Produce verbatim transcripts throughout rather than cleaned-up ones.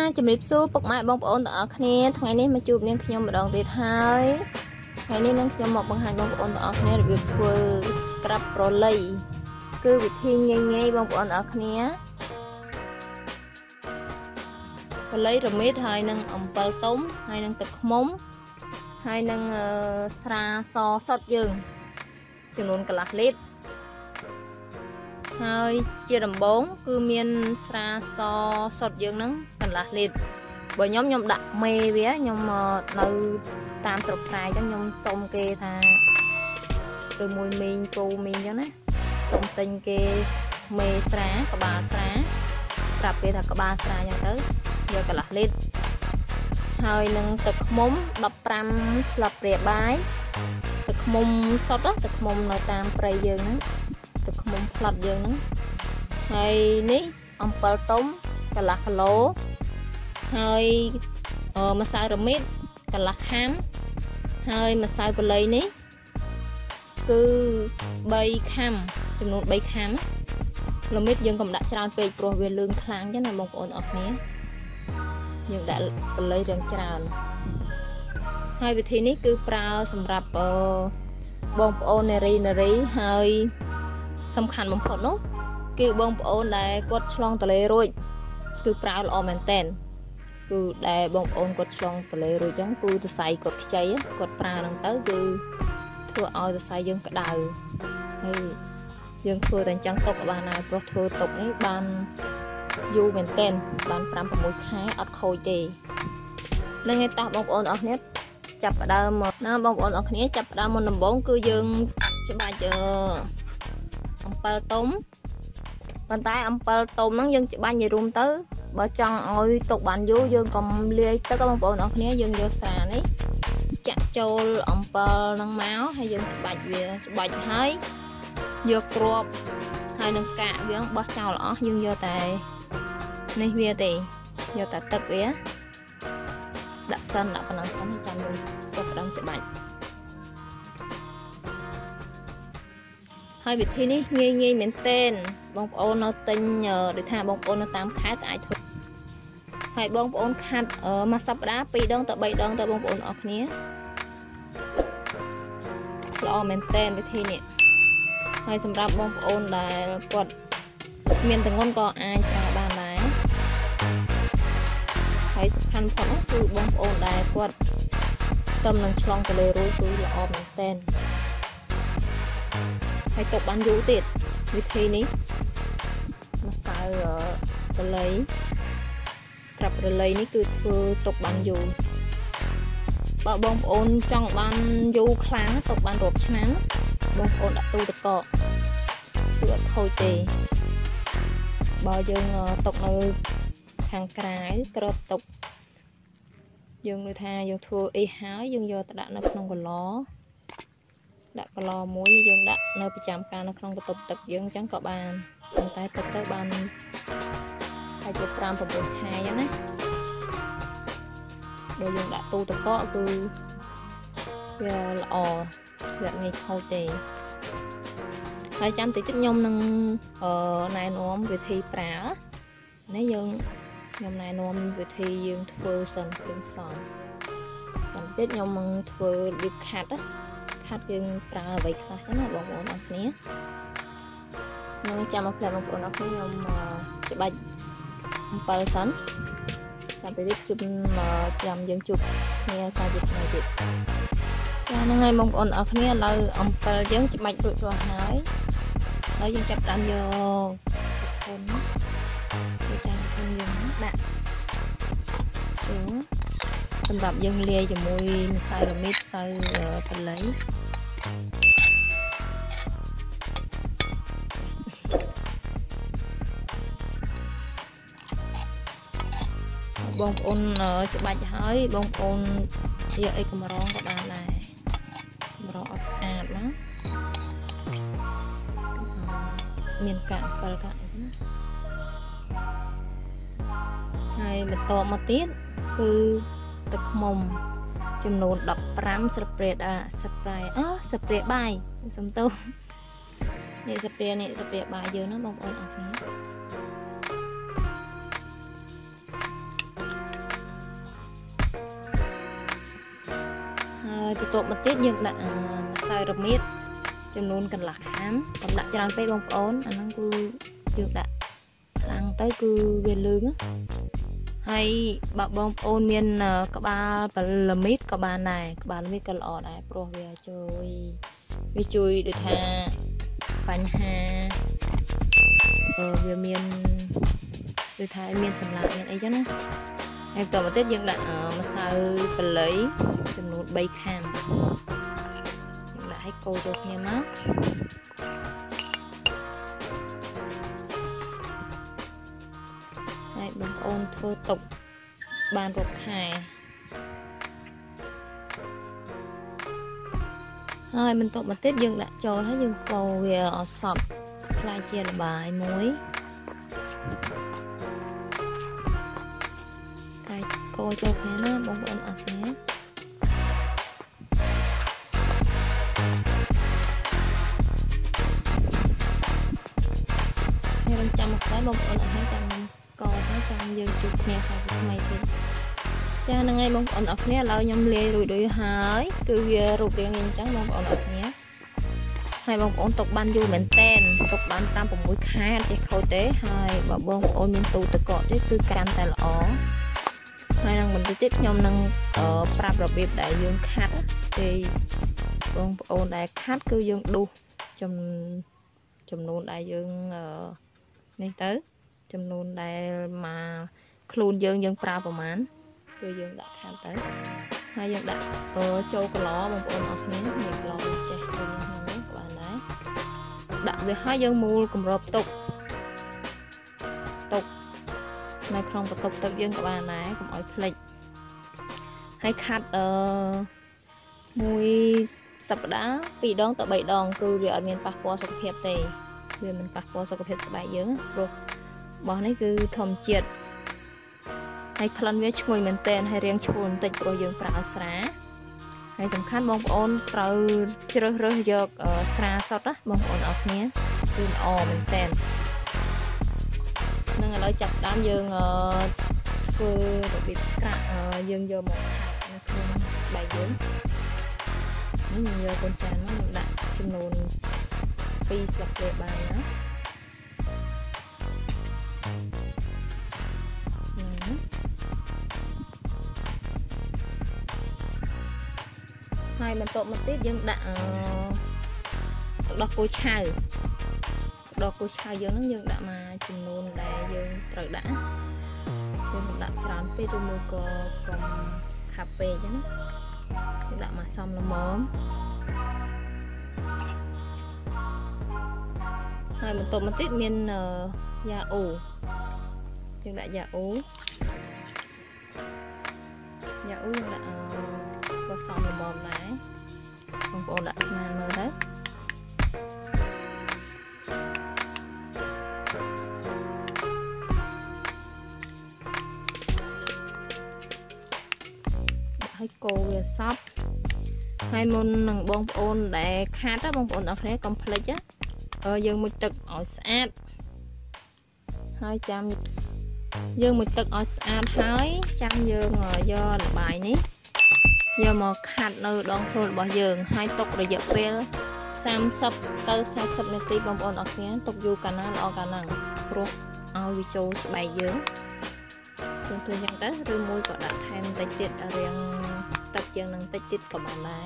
ជំរាបសួរពុកម៉ែបងប្អូនទាំងអស់គ្នាថ្ងៃនេះមកជួបនាងខ្ញុំម្ដងទៀតហើយថ្ងៃនេះនឹងខ្ញុំមកបង្ហាញបងប្អូនទាំងអស់គ្នារបៀបធ្វើ scrap ប្រឡីគឺវិធីងាយងាយបងប្អូនទាំងអស់គ្នាប្រឡីរមៀតហើយនឹងអំពិលទុំហើយនឹងទឹកឃ្មុំហើយនឹងស្រាសសុទ្ធយើងចំនួនកន្លះលីត្រហើយជាដំបូងគឺមានស្រាសសុទ្ធយើងហ្នឹងកន្លះលីត្របើខ្ញុំខ្ញុំដាក់មេវាខ្ញុំនៅតាមស្រុកស្រែអញ្ចឹងខ្ញុំសុំគេថាឬមួយមីងពូមីងអញ្ចឹងណាសុំទិញគេមេស្រាក្បាលស្រាប្រាប់គេថាក្បាលស្រាអញ្ចឹងទៅយកកន្លះលីត្រហើយនឹងទឹកឃ្មុំដប់ប្រាំស្លាបព្រាបាយទឹកឃ្មុំសុទ្ធទឹកឃ្មុំនៅតាមព្រៃយើងហ្នឹងទឹកឃ្មុំផ្លាត់យើងហ្នឹងហើយនេះអំពិលទុំកន្លះគីឡូហើយម្សៅរមៀតកន្លះខាំហើយម្សៅប៉ូលីនេះគឺបីខាំចំនួនបីខាំរមៀតយើងកុំដាក់ច្រើនពេកព្រោះវាលឿងខ្លាំងចឹងណាបងប្អូនអរគ្នាយើងដាក់ប៉ូលីរឿងច្រើនហើយវិធីនេះគឺប្រើសម្រាប់បងប្អូននារីនារីហើយសំខាន់បំផុតនោះគឺបងប្អូនដែលគាត់ឆ្លងទលេរួចគឺប្រើល្អមែនតែនគឺដែលបងប្អូនគាត់ឆ្លងទលេរួចចឹងគឺសរសៃគាត់ខ្ចីគាត់ប្រើហ្នឹងទៅគឺធ្វើឲ្យសរសៃយើងក្តៅហើយយើងធ្វើតែអញ្ចឹងទុកក៏បានដែរព្រោះធ្វើទុកនេះបានយូរមែនតែនបានប្រាំប្រាំមួយខែអត់ខូចទេនឹងឯតោះបងប្អូនអរគ្នាចាប់ផ្ដើមមកណាបងប្អូនអរគ្នាចាប់ផ្ដើមមុនដំបូងគឺយើងច្បាច់អំពិលទុំប៉ុន្តែអំពិលទុំហ្នឹងយើងច្បាញ់ឲ្យរួមទៅបើចង់ឲ្យទុកបានយូរយើងកុំលាយទឹកបងប្អូនអរគ្នាយើងយកស្រានេះចាក់ចូលអំពិលហ្នឹងមកហើយយើងច្បាច់វាច្បាច់ហើយយកគ្រាប់ហើយនឹងកាកវាបោះចោលអស់យើងយកតែនេះវាទេយកតែទឹកវាដាក់សិនដាក់ប៉ុណ្ណឹងសិនចាំយើងទុកដើមច្បាច់ហើយវិធីនេះងាយងាយមែនទែនបងប្អូននៅទិញដូចថាបងប្អូននៅតាមខេត្តអាចធ្វើហើយបងប្អូនខាត់មួយសប្តាហ៍ពីរដងទៅបីដងទៅបងប្អូនអរគ្នាល្អមែនទែនវិធីនេះហើយសម្រាប់បងប្អូនដែលគាត់មានទម្ងន់ក៏អាចប្រើបានដែរហើយសំខាន់បំផុតនោះគឺបងប្អូនដែលគាត់ស្ទឹមនឹងឆ្លងទលេរួចគឺល្អមែនទែនហើយទុកបានយូរទៀតវិធីនេះម្សៅប្រឡីស្ក្រាប់ប្រឡីនេះគឺធ្វើទុកបានយូរបើបងប្អូនចង់បានយូរខ្លាំងទុកបានរាប់ឆ្នាំបងប្អូនដាក់ទូទឹកកកគឺអត់ខូចទេបើយើងទុកនៅខាងក្រៅក្របទុកយើងដូចថាយើងធ្វើអីហើយយើងយកទៅដាក់នៅក្នុងកន្លដាក់កន្លមួយយើងដាក់នៅប្រចាំការនៅក្នុងបន្ទប់ទឹកយើងអញ្ចឹងក៏បានប៉ុន្តែទឹកទៅបានហើយជាប្រាំប្រាំមួយខែអញ្ចឹងណាបើយើងដាក់ទូទឹកកកគឺវាល្អវាងាយខូចទេហើយចាំតិចទៀតខ្ញុំនឹងណែនាំវិធីប្រើនេះយើងខ្ញុំណែនាំវិធីយើងធ្វើសិនគ្រឿងផ្សំចាំតិចខ្ញុំនឹងធ្វើរបៀបខាត់ខាត់យើងប្រើអ្វីខ្លះចឹងណាបងប្អូនអរគ្នាខ្ញុំចាំមកផ្លែបងប្អូនអរគ្នាខ្ញុំច្បាច់អំពិលសិនចាំតិចជុំចាំយើងជួបគ្នាសាជាថ្ងៃទៀតចាហ្នឹងហើយបងប្អូនអរគ្នាឥឡូវអំពិលយើងច្បាច់រួចរាល់ហើយហើយយើងចាប់តាមយកធុនទៅចាំធុនយើងដាក់ជើងសម្រាប់យើងលាយជាមួយម្សៅរមៀតម្សៅប៉ូលីបងប្អូនច្បាច់ហើយបងប្អូនយកអីកម្រងក៏បានដែរកម្រងអត់ស្អាតណាមានកាកអំពិលកាកហើយបន្តមកទៀតគឺទឹកឃ្មុំចំនួនដប់ប្រាំស្លាបព្រាដាស្លាបព្រាអឺស្លាបព្រាបាយសំទោសនេះស្លាបព្រានេះស្លាបព្រាបាយយើងណាបងប្អូនអរគ្នាហហើយបន្ទាប់មកទៀតយើងដាក់ម្សៅរមៀតចំនួនកន្លះខាំកុំដាក់ច្រើនពេកបងប្អូនអាហ្នឹងគឺយើងដាក់ខ្លាំងទៅគឺវាលឿងហើយបើបងប្អូនមានក្បាលល្មៀតក៏បានដែរក្បាលល្មៀតក៏ល្អដែរព្រោះវាជួយវាជួយដូចថាបញ្ហាអឺវាមានដូចថាមានសម្លាប់មានអីចឹងណាហើយបន្តមកទៀតយើងដាក់ម្សៅប៉លីចំនួនបីខាំយើងដាក់ឲ្យកូរចូលគ្នាមកហើយបងប្អូនធ្វើទុកបានរកខែហើយបន្តមកទៀតយើងដាក់ចូលហើយយើងកូរវាអត់សព្វខ្លាយជាល្បាយមួយហើយកូរចូលគ្នាណាបងប្អូនអរគ្នាហើយរំចាំមកដែរបងប្អូនអរគ្នាចាំកូរហើយចាំយើងជួបគ្នាខាងថ្មីទៀតចាហ្នឹងហើយបងប្អូនអរគ្នាឥឡូវខ្ញុំលាយរួចដូចហើយគឺវារូបរាងអញ្ចឹងបងប្អូនអរគ្នាហើយបងប្អូនទុកបានយូរមែនតែនទុកបានប្រាំប្រាំមួយខែអត់ចេះខូចទេហើយបើបងប្អូនមានទូទឹកកកទេគឺកាន់តែល្អហើយនឹងបន្តិចទៀតខ្ញុំនឹងប្រាប់របៀបដែលយើងខាត់ទេបងប្អូនដែលខាត់គឺយើងដុសចំចំនួនដែលយើងនេះទៅចំនួនដែលមកខ្លួនយើងយើងប្រើប្រមាណគឺយើងដាក់ខាត់ទៅហើយយើងដាក់ចូលកន្លបងប្អូនអរគ្នាមានកន្លចេះទៅក្នុងនេះក៏បានដែរដាក់វាហើយយើងមូលគម្របទុកទុកនៅក្នុងបន្ទប់ទឹកយើងក៏បានដែរកុំឲ្យភ្លេចហើយខាត់អឺមួយសប្តាហ៍ពីរដងទៅបីដងគឺវាអត់មានប៉ះពាល់សុខភាពទេវាមិនប៉ះពាល់សុខភាពស្បែកយើងព្រោះរបស់នេះគឺធម្មជាតិហើយក្លិនវាឈ្ងុយមែនទែនហើយរាងឈ្ងុយបន្តិចព្រោះយើងប្រើស្រាហើយសំខាន់បងប្អូនត្រូវជ្រើសរើសយកស្រាសុទ្ធណាបងប្អូនអរគ្នាគឺល្អមែនទែននឹងឥឡូវចាប់ដើមយើងធ្វើរបៀបស្រាក់យើងយកមកខាត់នៅក្នុងស្បែកយើងនេះយើងយកកូនចានមកយើងដាក់ចំនួនពីរស្លាបព្រាបាយណាហើយបន្ទាប់មកទៀតយើងដាក់ទឹកដោះគោឆៅទឹកដោះគោឆៅយើងហ្នឹងយើងដាក់មកចំនួនដែលយើងត្រូវដាក់យើងមិនដាក់ច្រើនពេកឬមួយក៏កុំខាប់ពេកហ្នឹងយើងដាក់មកសមល្មមហើយបន្ទាប់មកទៀតមានយ៉ាអូយើងដាក់យ៉ាអូយ៉ាអូយើងដាក់ក៏សមល្មមដែរបងប្អូនដាក់ស្មានមើលទៅដាក់ឲ្យកូរវាសព្វហើយមុននឹងបងប្អូនដែលខាត់ណាបងប្អូនអរគ្នាកុំភ្លេចណាយើងមុជទឹកឲ្យស្អាតហើយចាំយើងមុជទឹកឲ្យស្អាតហើយចាំយើងយកល្បាយនេះយកមកខាត់នៅដងខ្លួនរបស់យើងហើយទុករយៈពេលសាមសិបទៅសាសិបនាទីបងប្អូនអរគ្នាទុកយូរកាលណាល្អកាលណាព្រោះឲ្យវាចូលស្បែកយើងយើងធ្វើយ៉ាងទៅឬមួយក៏ដាក់ថែមបន្តិចទៀតរៀងទឹកជាងនឹងតិចទៀតក៏បានដែរ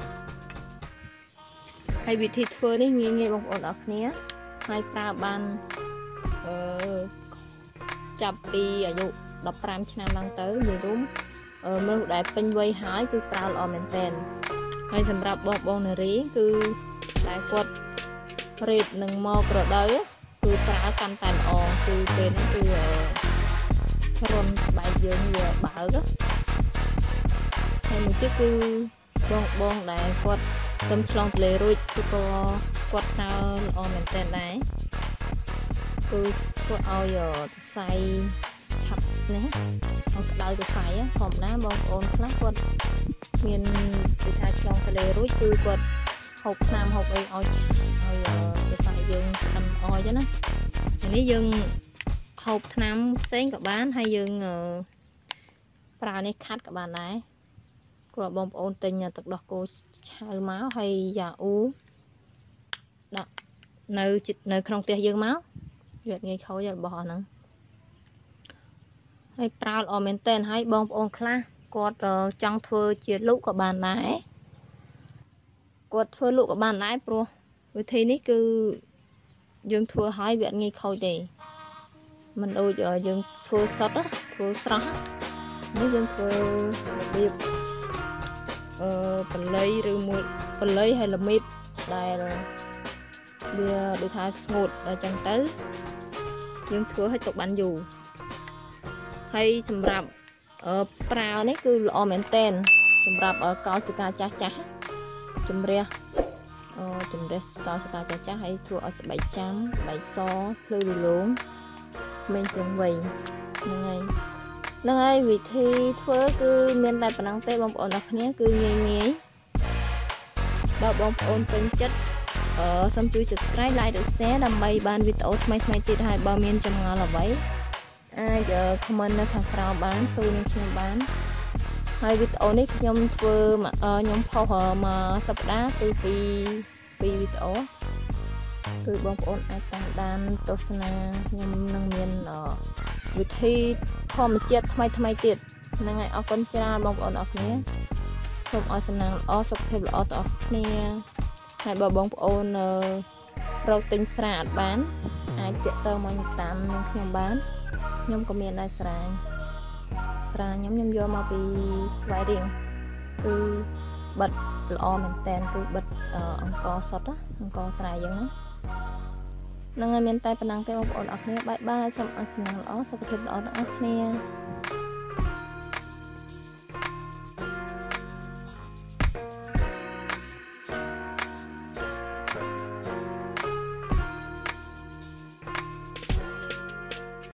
ហើយវិធីធ្វើនេះងាយងាយបងប្អូនអរគ្នាហើយប្រើបានអឺចាប់ពីអាយុដប់ប្រាំឆ្នាំឡើងទៅនិយាយរួមមនុស្សដែលពេញវ័យហើយគឺប្រើល្អមែនទែនហើយសម្រាប់បងបងនារីគឺដែលគាត់រេតនឹងមករដូវគឺប្រើកាន់តែល្អគឺពេលនេះគឺរុនស្បែកយើងវាបើកហើយមួយទៀតគឺបងបងដែលគាត់ទៅឆ្លងទន្លេរួចគឺក៏គាត់ប្រើល្អមែនទែនដែរគឺគាត់ឲ្យខ្សែឆាប់នេះឲ្យក្តៅទៅខ្សែធម្មតាបងប្អូនខ្លះគាត់មានវិធីឆ្លងទន្លេរួចគឺគាត់ហូបថ្នាំហូបអីឲ្យឲ្យខ្សែយើងស្អិនអោយណានេះយើងហូបថ្នាំផ្សេងក៏បានហើយយើងប្រើនេះខាត់ក៏បានដែរគាត់បងប្អូនទិញទឹកដោះគោឆៅមកហើយយ៉ាអ៊ូដាក់នៅនៅក្នុងផ្ទះយើងមកវាអត់ងាយខូចរបស់ហ្នឹងហើយប្រើល្អមែនតើហើយបងប្អូនខ្លះគាត់ចង់ធ្វើជាលក់ក៏បានដែរគាត់ធ្វើលក់ក៏បានដែរព្រោះវិធីនេះគឺយើងធ្វើឲ្យវាអត់ងាយខូចទេមិនដូចយើងធ្វើសុទ្ធធ្វើស្រស់នេះយើងធ្វើរបៀបអឺបល័យឬមួយបល័យហើយល្មីតដែលវាដូចថាស្ងួតដល់ចឹងទៅយើងធ្វើឲ្យទុកបានយូរហើយសម្រាប់ប្រើនេះគឺល្អមែនតែនសម្រាប់កោសិកាចាស់ចាស់ជំរះអូជំរះកោសិកាចាស់ចាស់ហើយធ្វើឲ្យស្បែកចាំស្បែកសភ្លឺរលោងមិនទាំងវ័យហ្នឹងហើយហ្នឹងហើយវិធីធ្វើគឺមានតែប៉ុណ្ណឹងទេបងប្អូនអរគ្នាគឺងាយងាយបើបងប្អូនពេញចិត្តអឺសូមជួយ Subscribe Like ឬ Share ដើម្បីបានវីដេអូថ្មីៗទៀតហើយបើមានចម្ងល់អ្វីអាច comment នៅខាងក្រោមបានសួរនឹងខ្ញុំបានហើយវីដេអូនេះខ្ញុំធ្វើខ្ញុំផុសមួយសប្តាហ៍គឺពីពីវីដេអូគឺបងប្អូនអាចតាមដានទស្សនាខ្ញុំនឹងមានវិធីធម្មជាតិថ្មីថ្មីទៀតហ្នឹងហើយអរគុណច្រើនបងប្អូនអរគ្នាសូមឲ្យសំណាងល្អសុខភាពល្អទាំងអស់គ្នាហើយបើបងប្អូនរកទិញស្រាអត់បានអាចទាក់ទងមកតាមនឹងខ្ញុំបានខ្ញុំក៏មានដែរស្រាស្រាខ្ញុំខ្ញុំយកមកពីស្វាយរៀងគឺបិទល្អមែនតែនគឺបិទអង្គសុទ្ធអង្គស្រាយើងហ្នឹងហើយមានតែប៉ុណ្ណឹងទេបងប្អូនអរគ្នាបាយបាយសូមឲ្យសំណាងល្អសុខភាពល្អទាំងអស់គ្នា